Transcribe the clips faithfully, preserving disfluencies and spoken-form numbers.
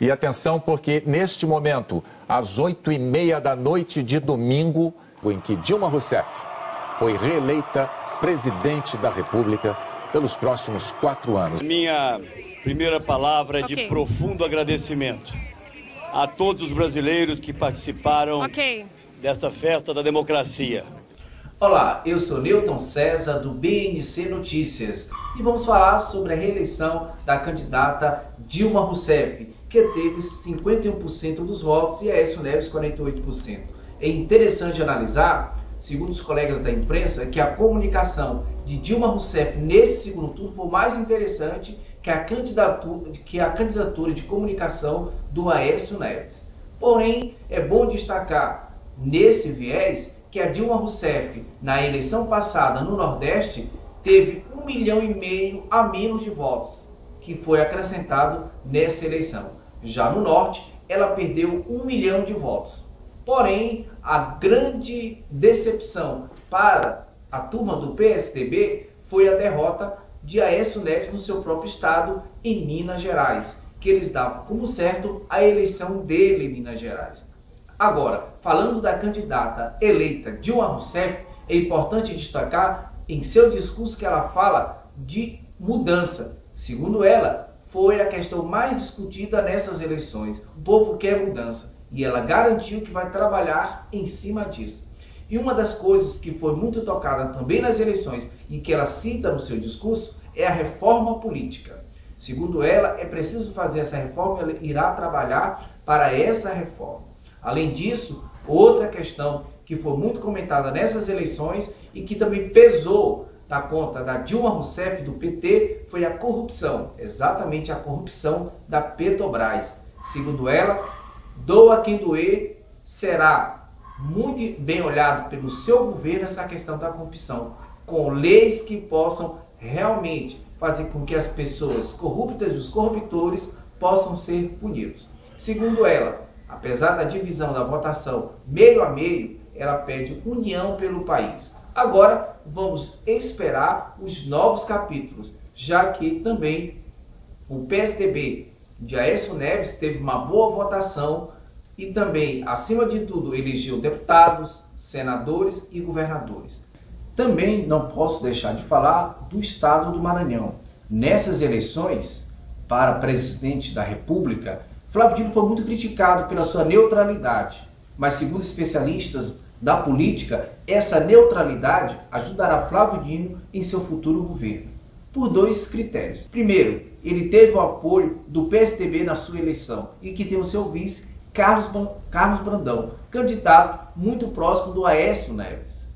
E atenção, porque neste momento, às oito e meia da noite de domingo, em que Dilma Rousseff foi reeleita presidente da República pelos próximos quatro anos. Minha primeira palavra é de okay. profundo agradecimento a todos os brasileiros que participaram okay. desta festa da democracia. Olá, eu sou Newton César do B N C Notícias e vamos falar sobre a reeleição da candidata Dilma Rousseff, que teve cinquenta e um por cento dos votos e Aécio Neves quarenta e oito por cento. É interessante analisar, segundo os colegas da imprensa, que a comunicação de Dilma Rousseff nesse segundo turno foi mais interessante que a candidatura, que a candidatura de comunicação do Aécio Neves. Porém, é bom destacar nesse viés que a Dilma Rousseff, na eleição passada no Nordeste, teve um milhão e meio a menos de votos, que foi acrescentado nessa eleição. Já no Norte, ela perdeu um milhão de votos. Porém, a grande decepção para a turma do P S D B foi a derrota de Aécio Neves no seu próprio estado, em Minas Gerais, que eles davam como certo a eleição dele em Minas Gerais. Agora, falando da candidata eleita Dilma Rousseff, é importante destacar em seu discurso que ela fala de mudança. Segundo ela, foi a questão mais discutida nessas eleições. O povo quer mudança e ela garantiu que vai trabalhar em cima disso. E uma das coisas que foi muito tocada também nas eleições e que ela cita no seu discurso é a reforma política. Segundo ela, é preciso fazer essa reforma e ela irá trabalhar para essa reforma. Além disso, outra questão que foi muito comentada nessas eleições e que também pesou na conta da Dilma Rousseff do P T foi a corrupção, exatamente a corrupção da Petrobras. Segundo ela, doa quem doer, será muito bem olhado pelo seu governo essa questão da corrupção, com leis que possam realmente fazer com que as pessoas corruptas e os corruptores possam ser punidos. Segundo ela, apesar da divisão da votação meio a meio, ela pede união pelo país. Agora vamos esperar os novos capítulos, já que também o P S D B de Aécio Neves teve uma boa votação e também, acima de tudo, elegeu deputados, senadores e governadores. Também não posso deixar de falar do estado do Maranhão. Nessas eleições para presidente da República, Flávio Dino foi muito criticado pela sua neutralidade, mas segundo especialistas da política, essa neutralidade ajudará Flávio Dino em seu futuro governo, por dois critérios. Primeiro, ele teve o apoio do P S D B na sua eleição e que tem o seu vice, Carlos, Carlos Brandão, candidato muito próximo do Aécio Neves.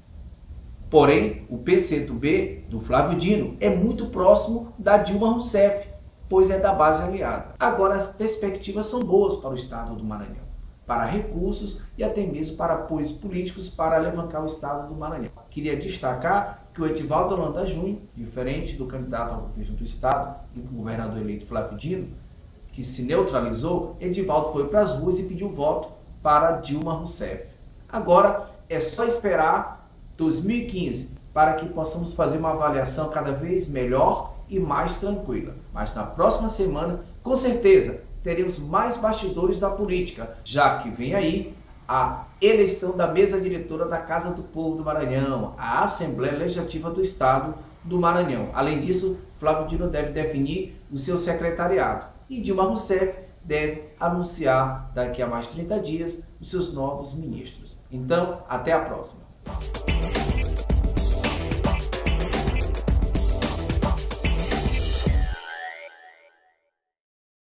Porém, o P C do B, do Flávio Dino, é muito próximo da Dilma Rousseff, pois é da base aliada. Agora as perspectivas são boas para o estado do Maranhão, para recursos e até mesmo para apoios políticos para alavancar o estado do Maranhão. Queria destacar que o Edivaldo Holanda Júnior, diferente do candidato ao governo do estado e do governador eleito Flávio Dino, que se neutralizou, Edivaldo foi para as ruas e pediu voto para Dilma Rousseff. Agora é só esperar dois mil e quinze para que possamos fazer uma avaliação cada vez melhor e mais tranquila. Mas na próxima semana, com certeza, teremos mais bastidores da política, já que vem aí a eleição da mesa diretora da Casa do Povo do Maranhão, a Assembleia Legislativa do Estado do Maranhão. Além disso, Flávio Dino deve definir o seu secretariado e Dilma Rousseff deve anunciar daqui a mais trinta dias os seus novos ministros. Então, até a próxima.